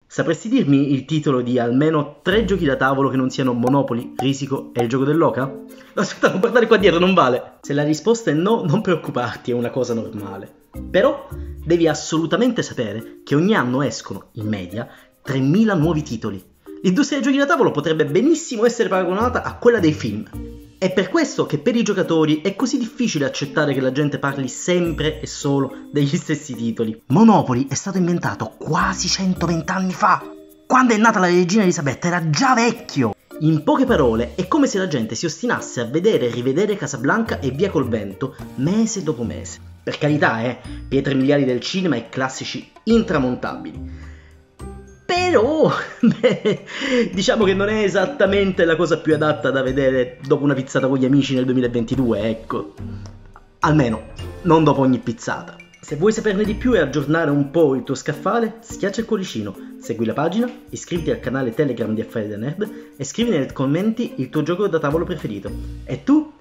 Sapresti dirmi il titolo di almeno 3 giochi da tavolo che non siano Monopoly, Risico e il gioco dell'oca? No, aspetta, non guardare qua dietro, non vale. Se la risposta è no, non preoccuparti, è una cosa normale. Però devi assolutamente sapere che ogni anno escono, in media, 3000 nuovi titoli. L'industria dei giochi da tavolo potrebbe benissimo essere paragonata a quella dei film. È per questo che per i giocatori è così difficile accettare che la gente parli sempre e solo degli stessi titoli. Monopoly è stato inventato quasi 120 anni fa. Quando è nata la regina Elisabetta era già vecchio. In poche parole, è come se la gente si ostinasse a vedere e rivedere Casablanca e Via col Vento mese dopo mese. Per carità, pietre miliari del cinema e classici intramontabili. Però, diciamo che non è esattamente la cosa più adatta da vedere dopo una pizzata con gli amici nel 2022, ecco. Almeno, non dopo ogni pizzata. Se vuoi saperne di più e aggiornare un po' il tuo scaffale, schiaccia il cuoricino, segui la pagina, iscriviti al canale Telegram di Affari da Nerd e scrivi nei commenti il tuo gioco da tavolo preferito. E tu?